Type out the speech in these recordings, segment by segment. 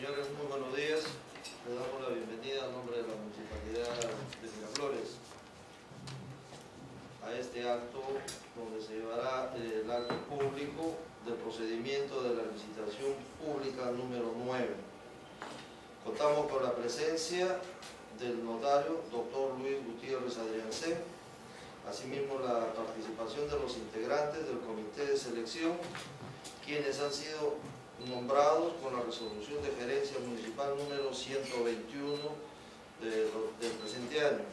señores, muy buenos días. Les damos la bienvenida en nombre de la Municipalidad de Miraflores a este acto donde se llevará el acto público del procedimiento de la licitación pública número 9. Contamos con la presencia del notario, doctor Luis Gutiérrez Adriancén, asimismo la participación de los integrantes del comité de selección, quienes han sido nombrados con la resolución de gerencia municipal número 121 del presente año.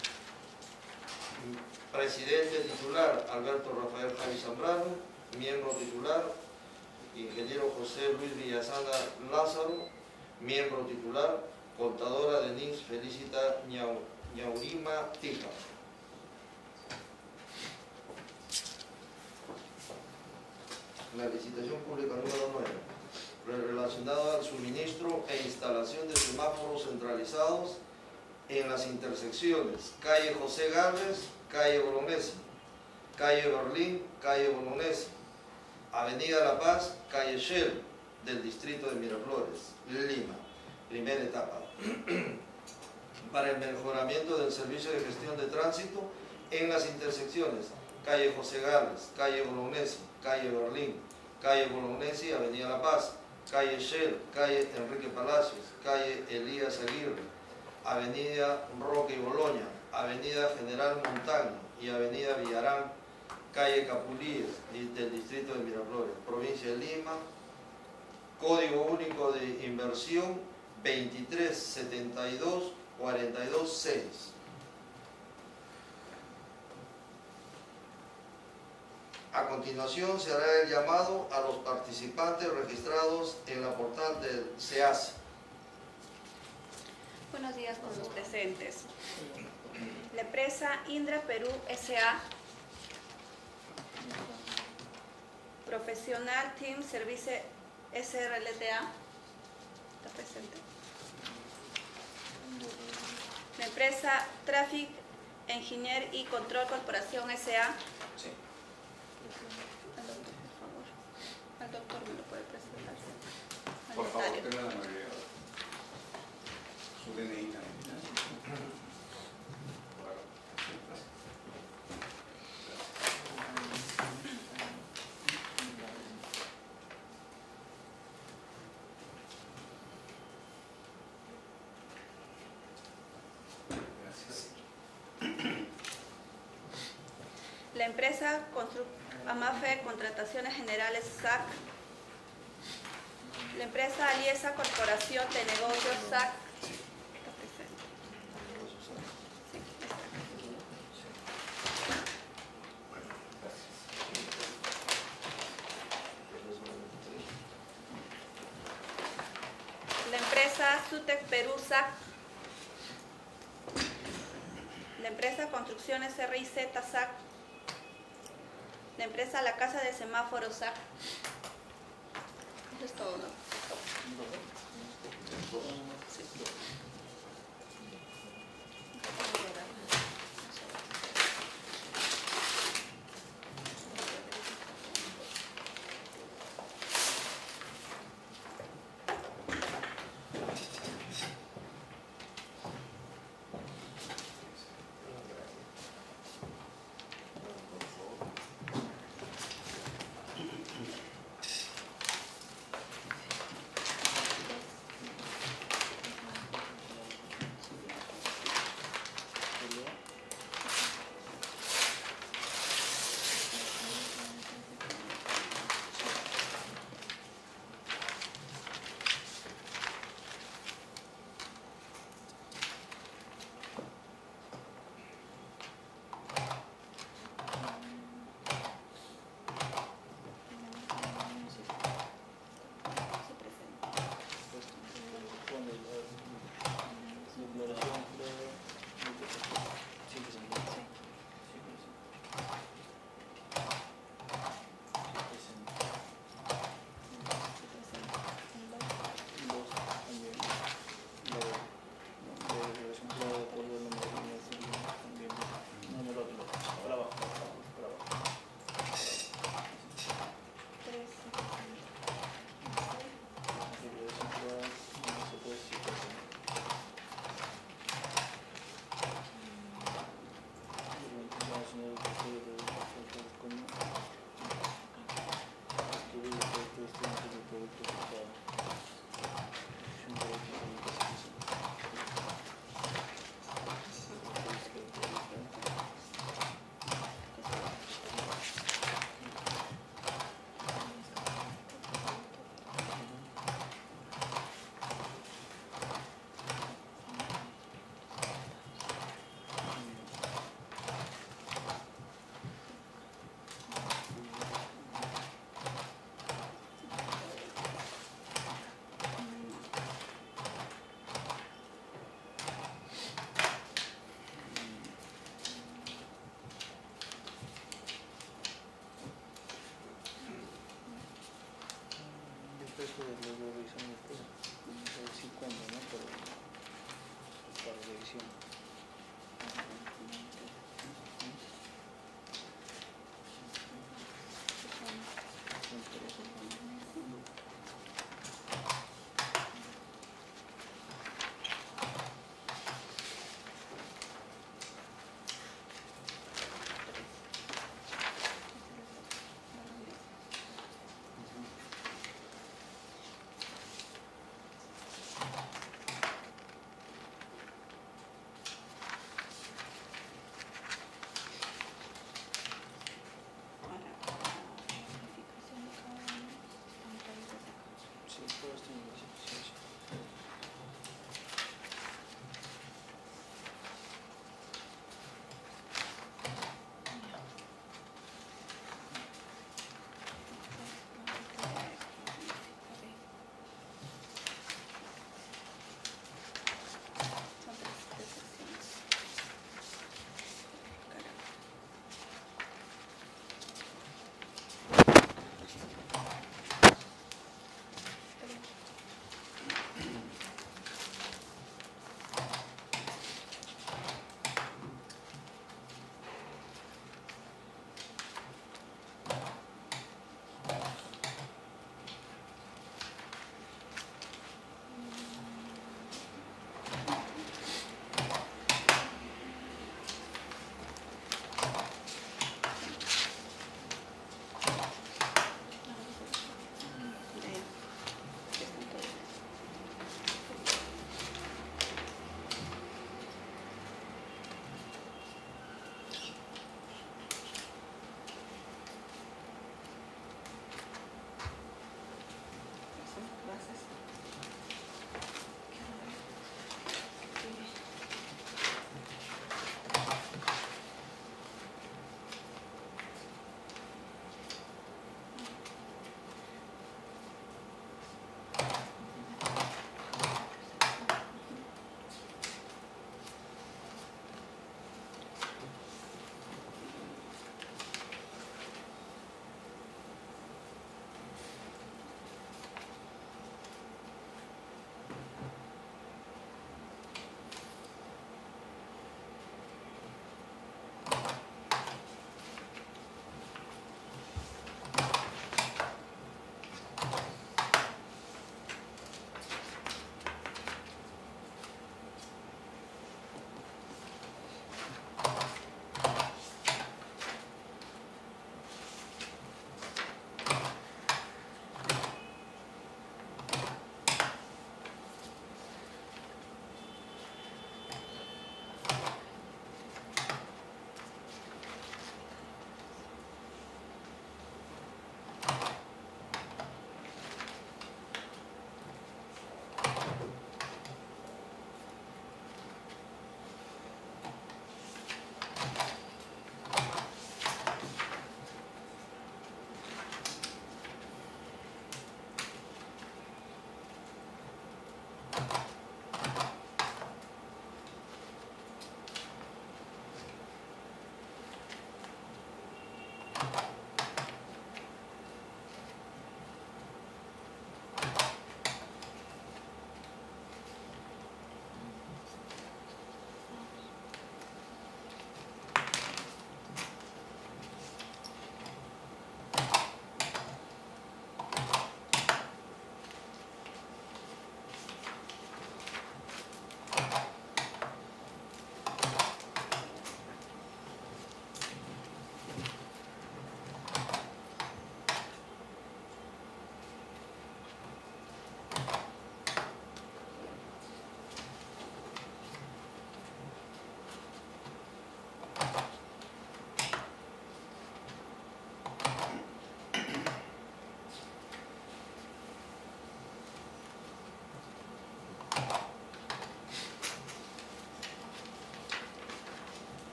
Presidente titular, Alberto Rafael Javi Zambrano. Miembro titular, ingeniero José Luis Villasana Lázaro. Miembro titular, contadora Denise Felicita Ñaurima Tija. La licitación pública número 9, relacionada al suministro e instalación de semáforos centralizados en las intersecciones calle José Gálvez, calle Bolognesi, calle Berlín, calle Bolognesi, avenida La Paz, calle Shell, del distrito de Miraflores, Lima, primera etapa, para el mejoramiento del servicio de gestión de tránsito en las intersecciones calle José Gálvez, calle Bolognesi, calle Berlín, calle Bolognesi, avenida La Paz, calle Shell, calle Enrique Palacios, calle Elías Aguirre, avenida Roque y Boloña, avenida General Montaño y avenida Villarán, calle Capulíes, del distrito de Miraflores, provincia de Lima, código único de inversión 2372426. A continuación se hará el llamado a los participantes registrados en la portal del SEACE. Buenos días con los presentes. La empresa Indra Perú S.A. Profesional Team Service SRLTA. ¿Está presente? La empresa Traffic Engineer y Control Corporación S.A. Sí. Al doctor, por favor. Al doctor me lo puede presentar. Al Por favor, notario. tenga la mayoría. Su DNI también. Gracias. La empresa Amafe Contrataciones Generales SAC. La empresa Aliesa Corporación de Negocios SAC. Está presente. Sí, está. La empresa Sutec Perú SAC. La empresa Construcciones RIZ SAC. La empresa La Casa de Semáforos SAC. Eso es todo, ¿no? Sí.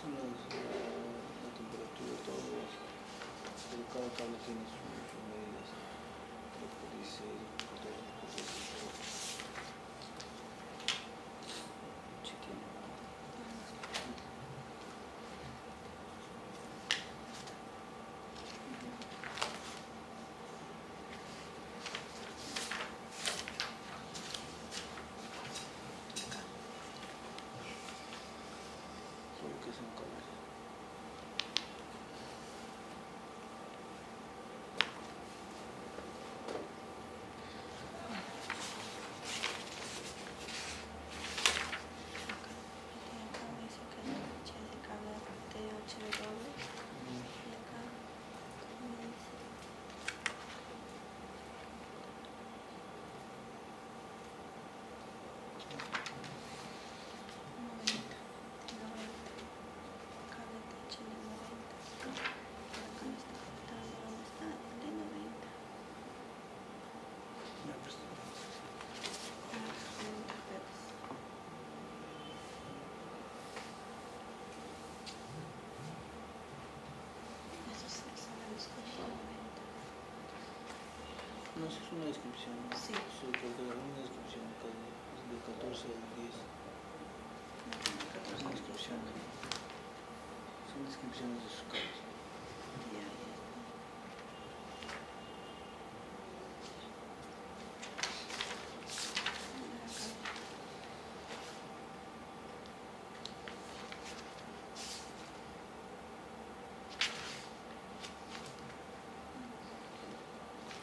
son la temperatura, todo eso. Pero cada cable tiene sus medidas. Lo que dice, sí tiene. Solo que son cables. Acá dice que la fecha de cable T8W. Y acá me dice noventa, cable THL 90. Pero acá me está faltando dónde está el de 90. Ya, pues, 90 Hz. Eso sí, son la descripción 90. no, eso es una descripción. Sí. Sí, porque una descripción de 14 a 10. Es una descripción. Son descripciones de sus cables. Ya, ya.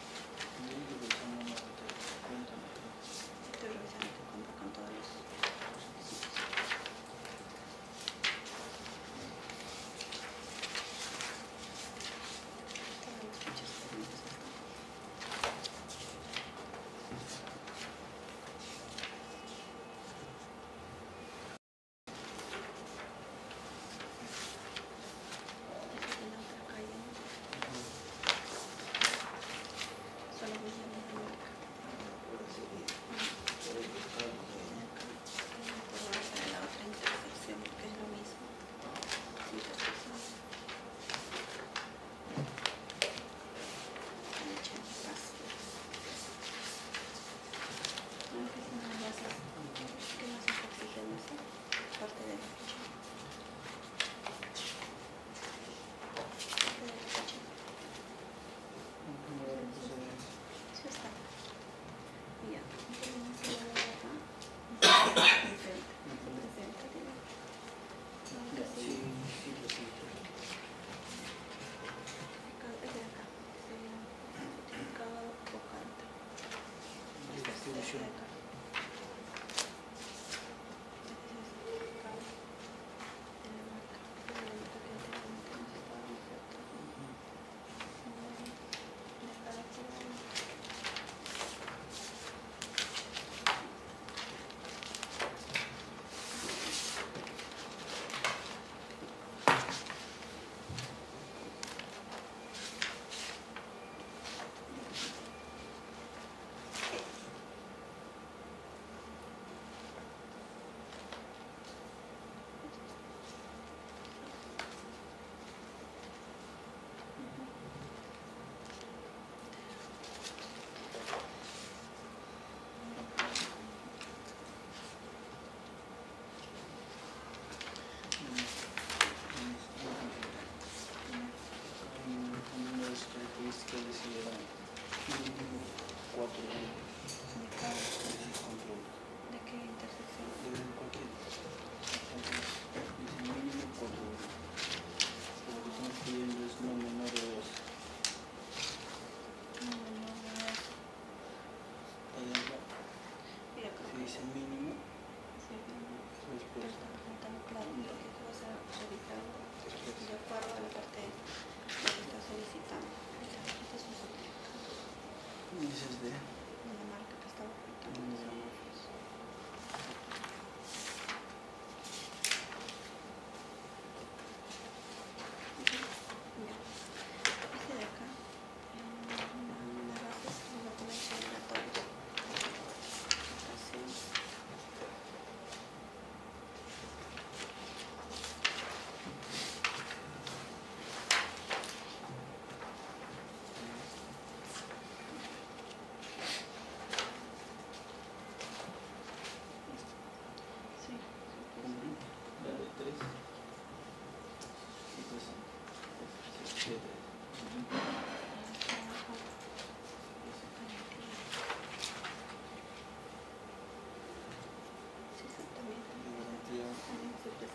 Tendría que revisar una nota de cuenta, ¿no? Estoy revisando que cuenta con todos los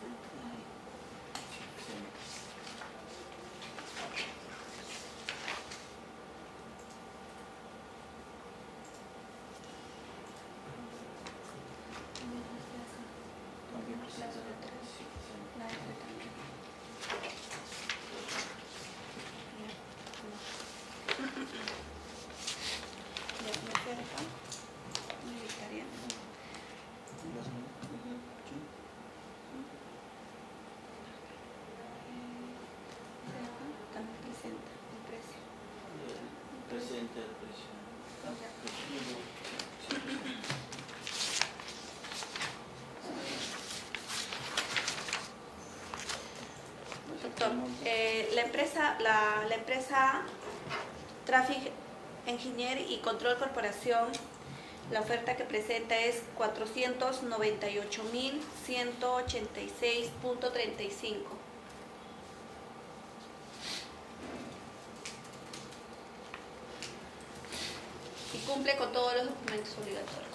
También presenta la La otra también. Ya, me fui acá. Vegetariano. las sí. También presenta el precio. Presente el precio. Doctor, la empresa Traffic Engineer y Control Corporación, la oferta que presenta es 498.186.35. Y cumple con todos los documentos obligatorios.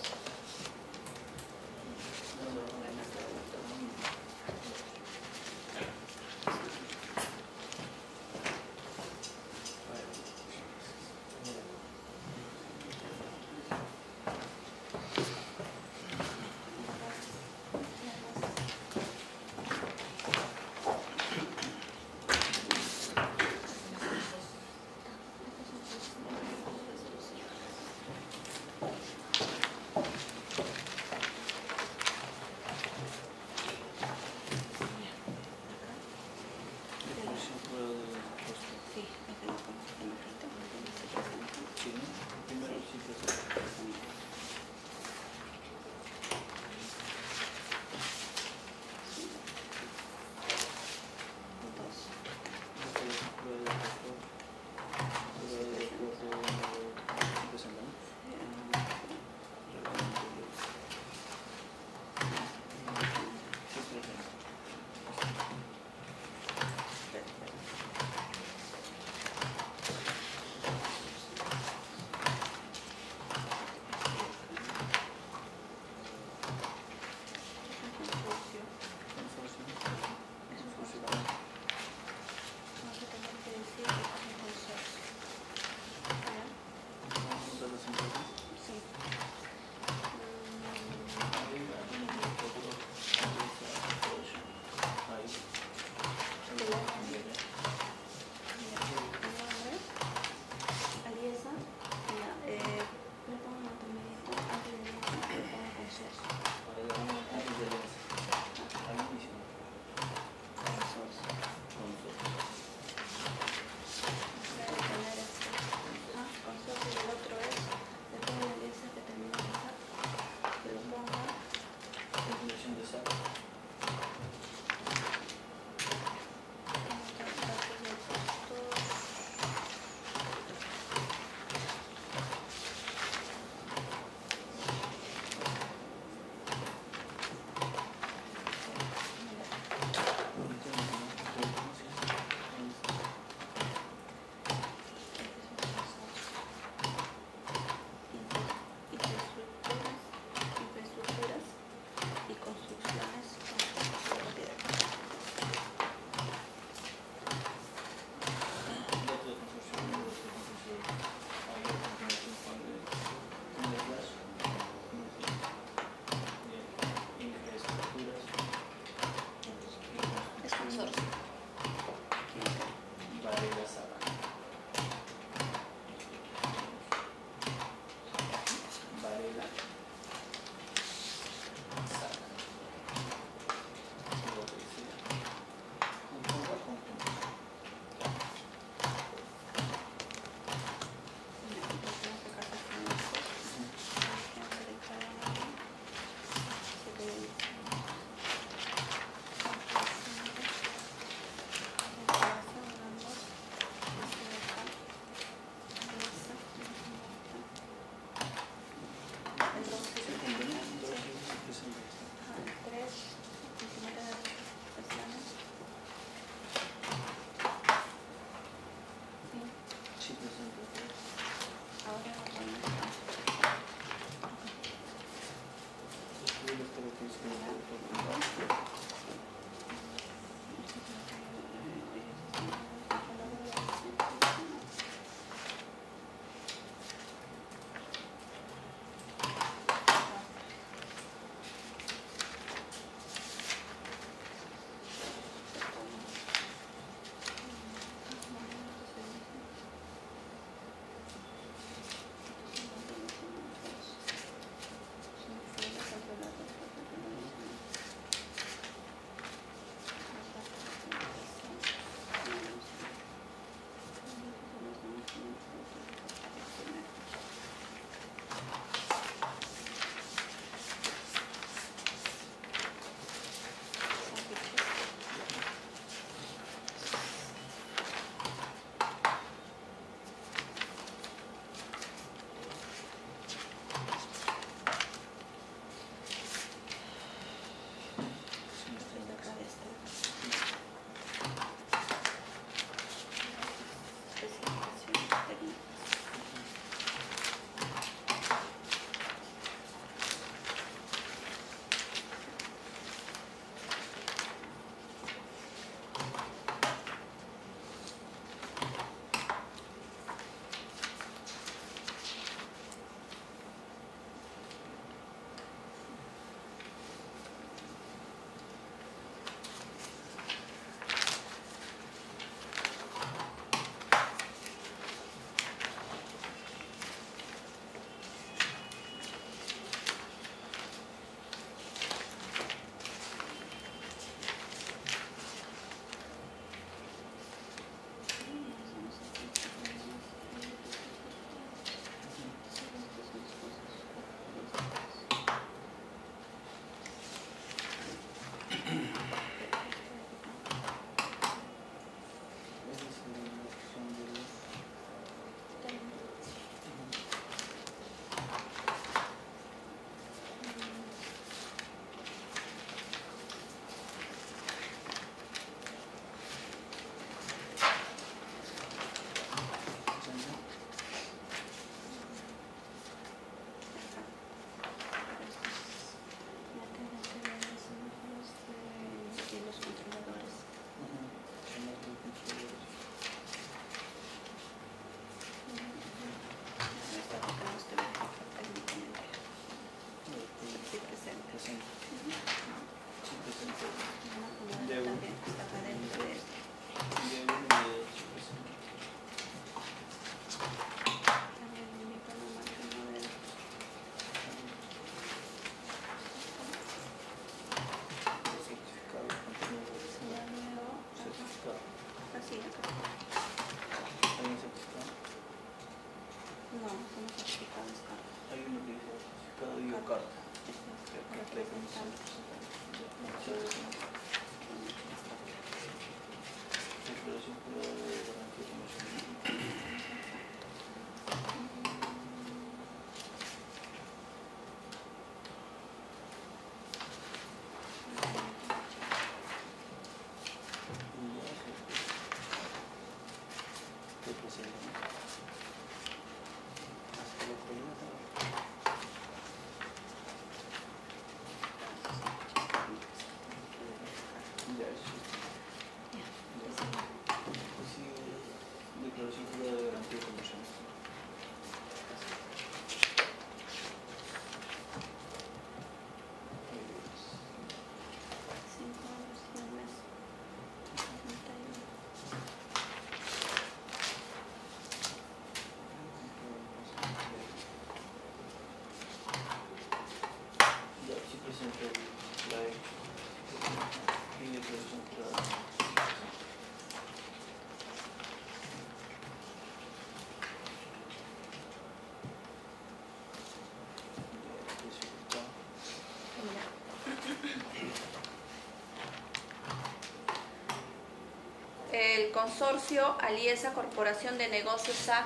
el consorcio Aliesa Corporación de Negocios SAC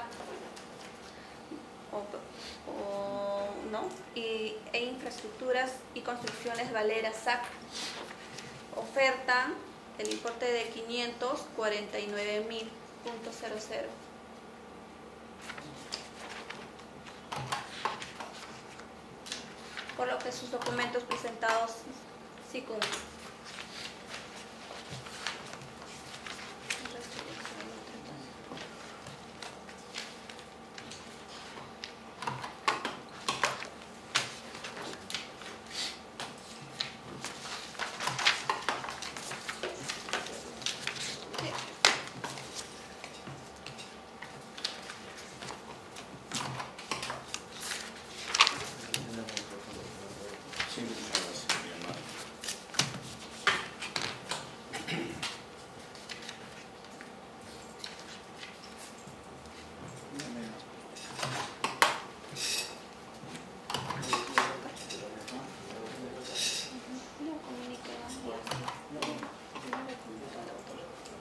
e Infraestructuras y Construcciones Valera SAC. Oferta el importe de 549.000.00. Por lo que sus documentos presentados sí cumplen. Sí, muchas gracias, mi hermano. No comunica al autor.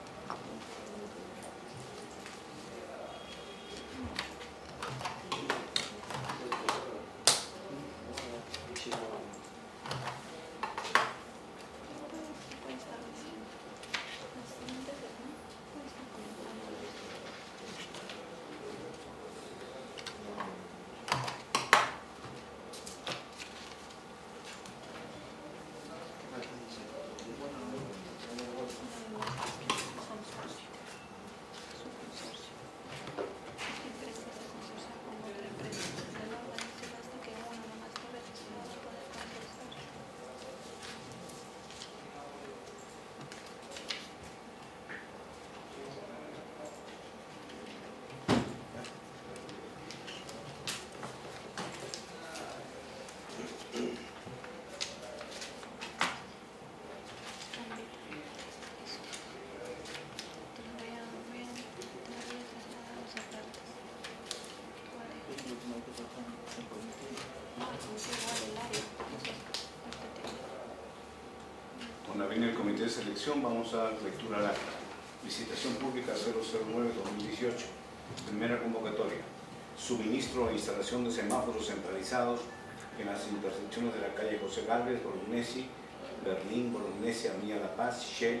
Cuando viene el comité de selección, vamos a dar lectura a la licitación pública 009-2018. Primera convocatoria. Suministro e instalación de semáforos centralizados en las intersecciones de la calle José Gálvez, Bolognesi, Berlín, Bolognesi, Avenida La Paz, Shell.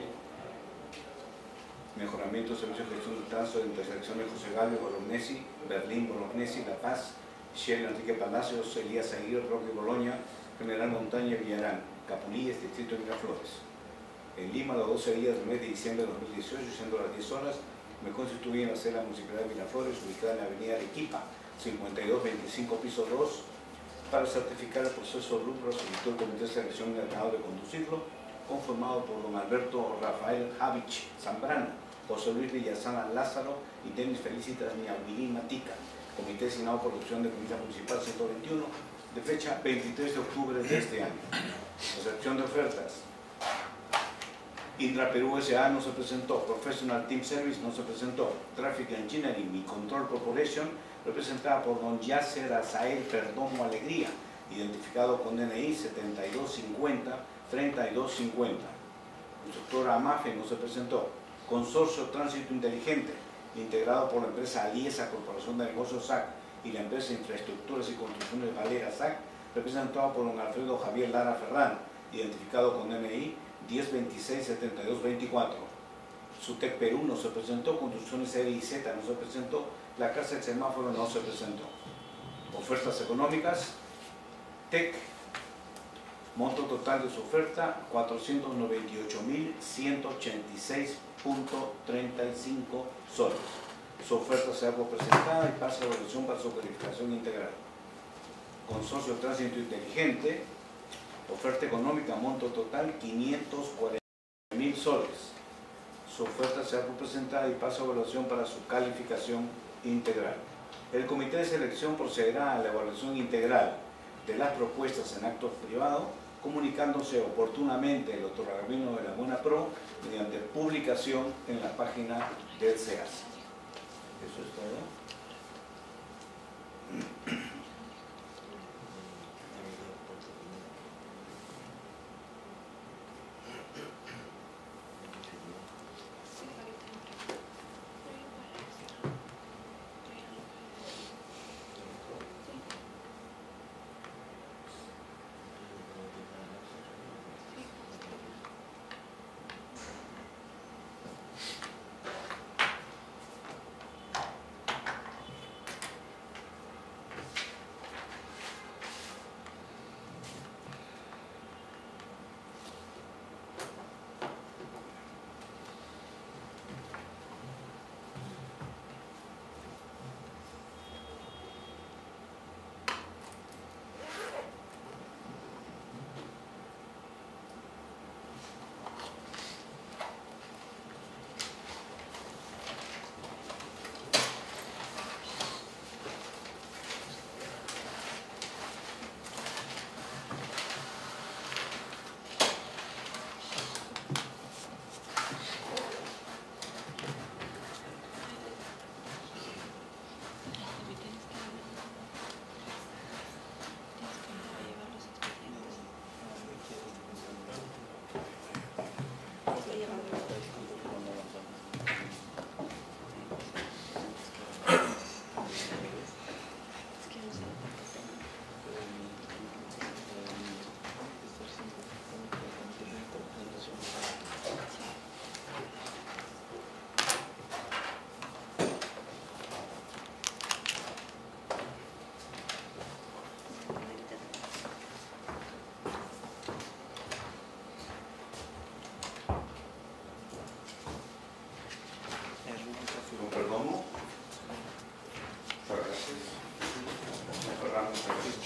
Mejoramiento de servicios de gestión de tránsito de intersecciones José Gálvez, Bolognesi, Berlín, Bolognesi, La Paz, Shell, Enrique Palacios, Elías Aguirre, Roque Boloña, General Montaña, Villarán, Capulíes, Distrito de Miraflores. En Lima, los 12 días del mes de diciembre de 2018, siendo las 10 horas, me constituí en la sede de la Municipalidad de Miraflores, ubicada en la avenida Arequipa, 5225, piso 2, para certificar el proceso de lucro. Solicitó el comité de selección encargado de conducirlo, conformado por don Alberto Rafael Javich Zambrano, José Luis Villasana Lázaro y Denis Felicitas Niaguilí Matica. Comité designado por la opción de Comité Municipal 121, de fecha 23 de octubre de este año. Recepción de ofertas. Indra Perú S.A. no se presentó. Professional Team Service no se presentó. Traffic Engineering y Control Corporation, representada por don Yasser Azael Perdomo Alegría, identificado con DNI 7250-3250. Constructora Amafe no se presentó. Consorcio Tránsito Inteligente, integrado por la empresa Aliesa Corporación de Negocios SAC y la empresa Infraestructuras y Construcciones Valera SAC, representado por don Alfredo Javier Lara Ferrán, identificado con DNI 1026-7224. Sutec Perú no se presentó. Construcciones R y Z no se presentó. La Casa del Semáforo no se presentó. Ofertas económicas. TEC, monto total de su oferta 498.186.35 soles. Su oferta se ha presentada y pasa a evaluación para su calificación integral. Consorcio Tránsito Inteligente, oferta económica, monto total 540.000 soles. Su oferta se ha presentada y pasa a evaluación para su calificación integral. El comité de selección procederá a la evaluación integral de las propuestas en actos privados, comunicándose oportunamente el otorgamiento de la buena pro mediante publicación en la página del SEAS. Eso es todo. Con perdomo. Gracias. Cerramos aquí.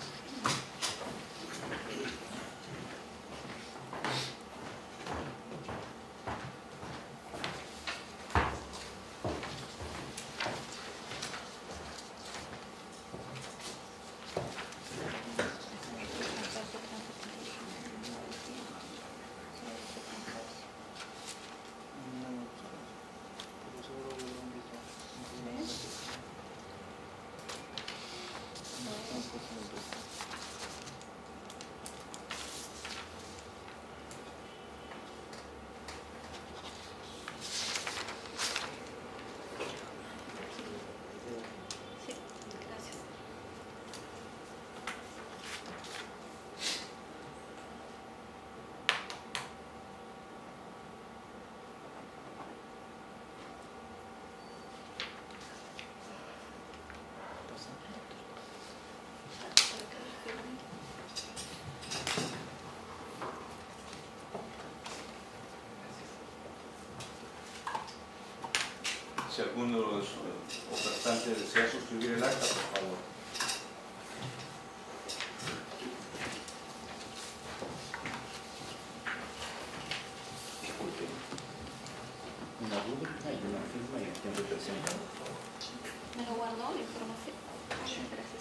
Sí, gracias. Si alguno de los ofertantes desea suscribir el acta, por favor. Disculpen. Una rúbrica y una firma y quien representa. Me lo guardó la información. Gracias.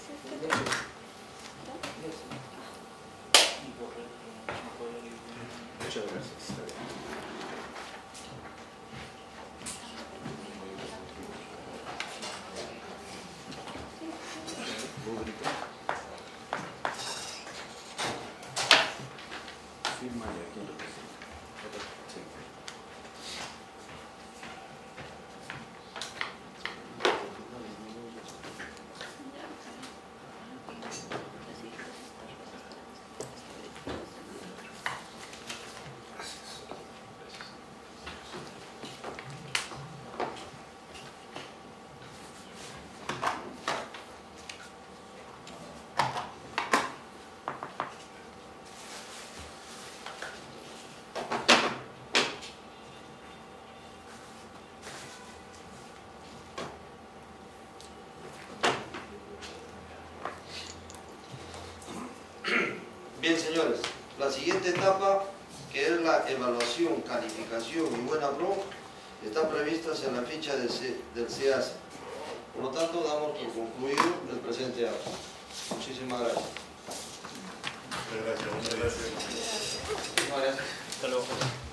Muchas gracias. Está bien. Rúbrica. Firma y a quien representa. Sí. Bien, señores, la siguiente etapa, que es la evaluación, calificación y buena pro, está prevista en la ficha del CEACE. Por lo tanto, damos por concluido el presente acto. Muchísimas gracias. Muchas gracias. Muchas gracias. Hasta luego.